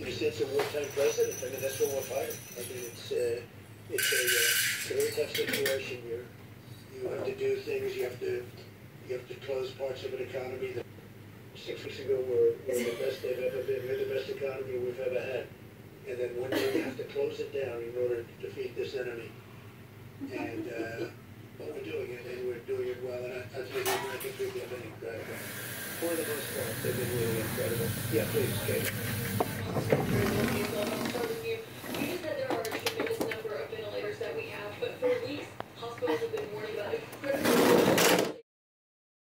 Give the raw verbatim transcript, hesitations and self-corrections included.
in a sense, a wartime president. I mean, that's what we're fighting. I mean, it's uh, it's a, uh, it's a very tough situation. You you have to do things. You have to you have to close parts of an economy that six weeks ago were, were the best they've ever been. We're the best economy we've ever had. And then one day we have to close it down in order to defeat this enemy. And uh, but we're doing it, and we're doing it well. And I, I think the American people have been incredible. For the most part, they've been really incredible. Yeah, please, Kate.